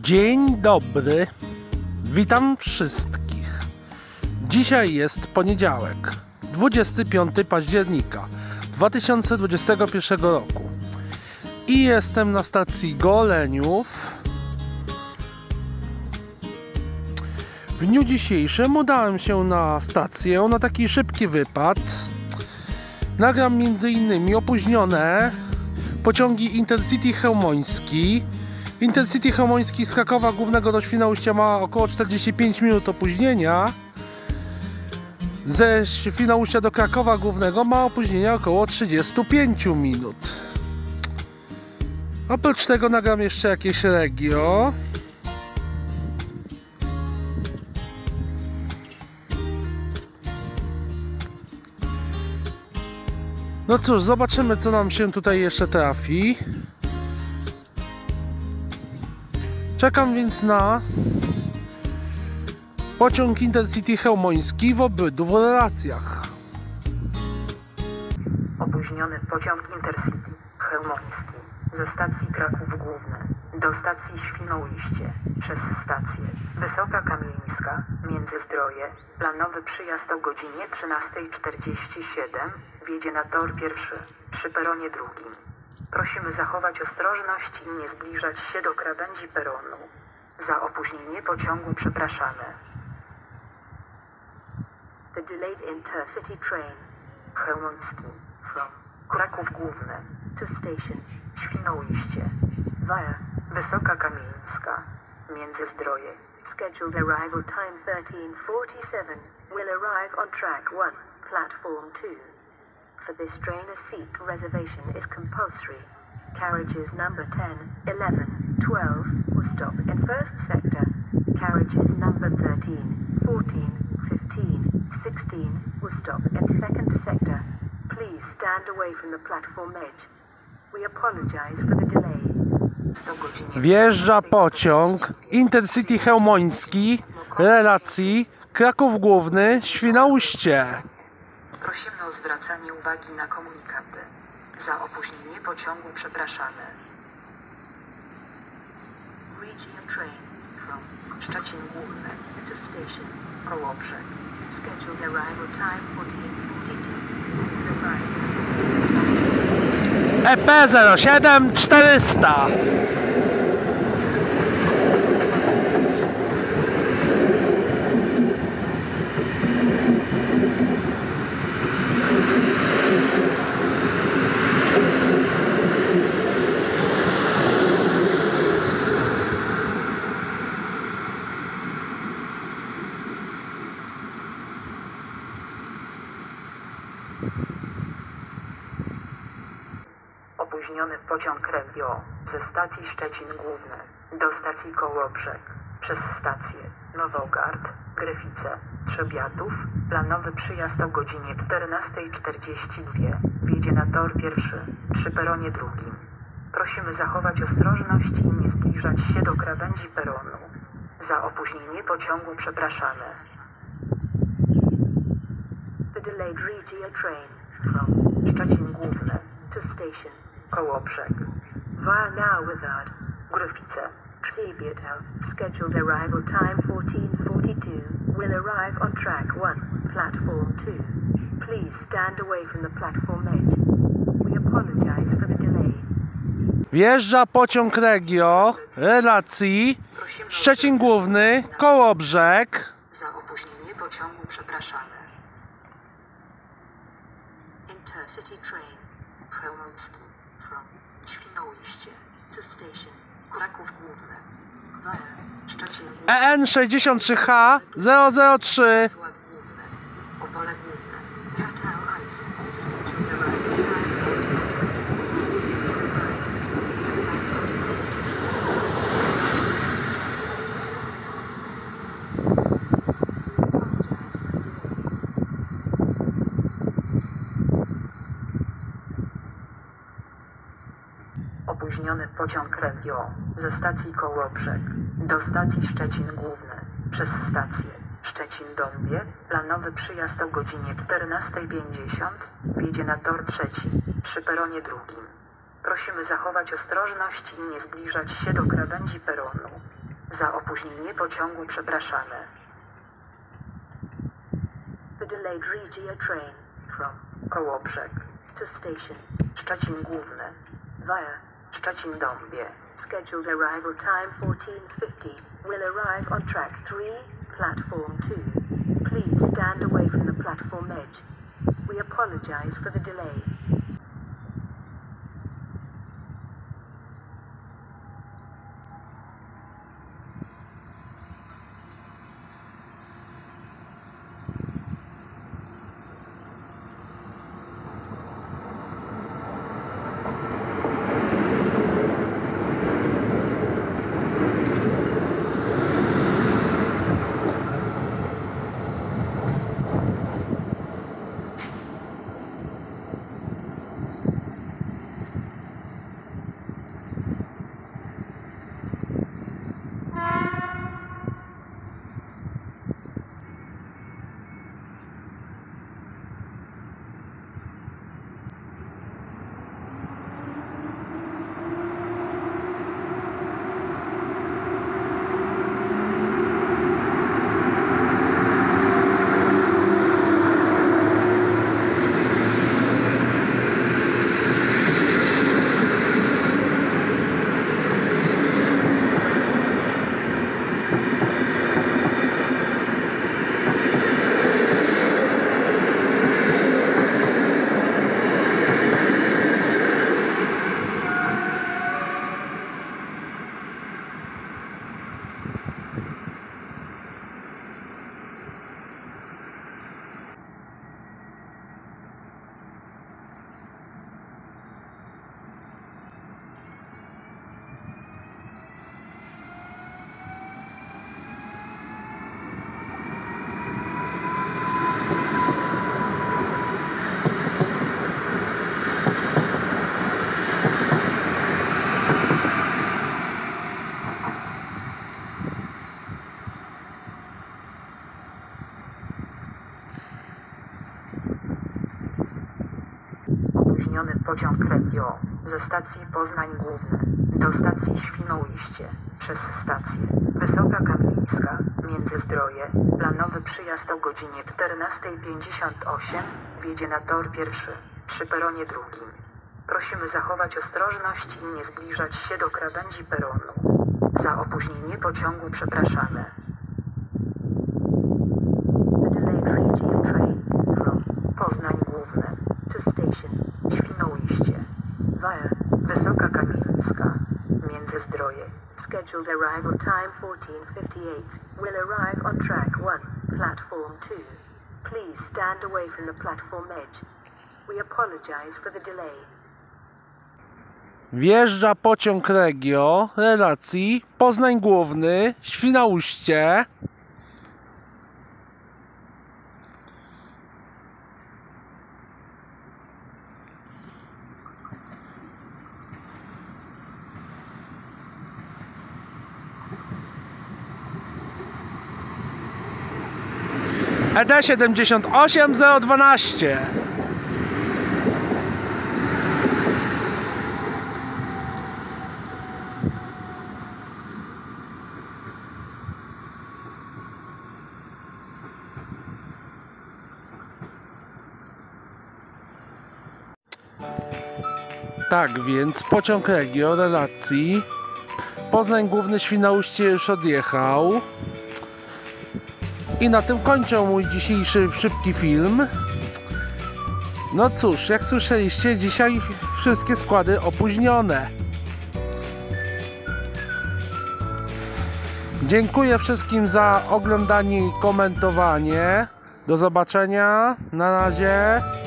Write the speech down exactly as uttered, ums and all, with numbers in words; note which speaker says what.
Speaker 1: Dzień dobry, witam wszystkich. Dzisiaj jest poniedziałek, dwudziestego piątego października dwa tysiące dwudziestego pierwszego roku i jestem na stacji Goleniów. W dniu dzisiejszym udałem się na stację na taki szybki wypad. Nagram między innymi opóźnione pociągi Intercity Chełmoński. Intercity Chełmoński z Krakowa Głównego do Świnoujścia ma około czterdzieści pięć minut opóźnienia. Ze Świnoujścia do Krakowa Głównego ma opóźnienia około trzydzieści pięć minut. Oprócz tego nagram jeszcze jakieś regio. No cóż, zobaczymy, co nam się tutaj jeszcze trafi. Czekam więc na pociąg Intercity Chełmoński w obydwu relacjach.
Speaker 2: Opóźniony pociąg Intercity Chełmoński ze stacji Kraków Główny do stacji Świnoujście przez stację Wysoka Kamieńska, Międzyzdroje. Planowy przyjazd o godzinie trzynastej czterdzieści siedem wjedzie na tor pierwszy przy peronie drugim. Prosimy zachować ostrożność i nie zbliżać się do krawędzi peronu. Za opóźnienie pociągu przepraszamy. The delayed Intercity train Chełmoński from Kraków Główny to station Świnoujście via Wysoka Kamieńska, Międzyzdroje. Scheduled arrival time thirteen forty-seven will arrive on track one, platform two. For this train a seat reservation is compulsory. Carriages number ten, eleven, twelve will stop in first sector. Carriages number thirteen, fourteen, fifteen, sixteen will stop in second sector. Please stand away from the platform edge. We apologize for the delay.
Speaker 1: Wjeżdża pociąg Intercity Chełmoński relacji Kraków Główny, Świnoujście.
Speaker 2: Prosimy o zwracanie uwagi na komunikaty. Za opóźnienie pociągu przepraszamy. Regional train from Szczecin Główny to station Kołobrzeg. Scheduled arrival time fourteen forty-two.
Speaker 1: E P zero siedem czterysta.
Speaker 2: Opóźniony pociąg Regio ze stacji Szczecin Główny do stacji Kołobrzeg przez stację Nowogard, Gryfice, Trzebiatów. Planowy przyjazd o godzinie czternastej czterdzieści dwa wjedzie na tor pierwszy przy peronie drugim. Prosimy zachować ostrożność i nie zbliżać się do krawędzi peronu. Za opóźnienie pociągu przepraszamy. The delayed regional train from Szczecin Główny to station Kołobrzeg via Nowogard, Gryfice, Trzebiatów. Scheduled arrival time fourteen forty-two will arrive on track one, platform two. Please stand away from the platform edge. We apologize for the delay.
Speaker 1: Wjeżdża pociąg Regio relacji Szczecin Główny, Kołobrzeg.
Speaker 2: Za opóźnienie pociągu przepraszamy. Intercity train Chełmoński from Świnoujście to station Kraków Główny via Szczecin
Speaker 1: E N sześćdziesiąt trzy H zero zero trzy.
Speaker 2: Opole Główne Katał Ice. Opóźniony pociąg Regio ze stacji Kołobrzeg do stacji Szczecin Główny przez stację Szczecin-Dąbie. Planowy przyjazd o godzinie czternastej pięćdziesiąt wjedzie na tor trzeci przy peronie drugim. Prosimy zachować ostrożność i nie zbliżać się do krawędzi peronu. Za opóźnienie pociągu przepraszamy. The delayed Regia train from Kołobrzeg to station Szczecin Główny via Szczecin-Dąbie. Scheduled arrival time fourteen fifty. Will arrive on track three, platform two. Please stand away from the platform edge. We apologize for the delay. Opóźniony pociąg Regio ze stacji Poznań Główny do stacji Świnoujście przez stację Wysoka Kamieńska, Międzyzdroje. Planowy przyjazd o godzinie czternastej pięćdziesiąt osiem wjedzie na tor pierwszy przy peronie drugim. Prosimy zachować ostrożność i nie zbliżać się do krawędzi peronu. Za opóźnienie pociągu przepraszamy. The delayed Regio train from Poznań Główny to station Świnoujście via Wysoka Kamieńska, Międzyzdroje. Scheduled arrival time fourteen fifty-eight. Will arrive on track one, platform two. Please stand away from the platform edge. We apologize for the delay.
Speaker 1: Wjeżdża pociąg Regio relacji Poznań Główny, Świnoujście. E D siedemdziesiąt osiem zero dwanaście. Tak więc pociąg Regio relacji Poznań Główny, Świnoujście już odjechał. I na tym kończę mój dzisiejszy szybki film. No cóż, jak słyszeliście, dzisiaj wszystkie składy opóźnione. Dziękuję wszystkim za oglądanie i komentowanie. Do zobaczenia. Na razie.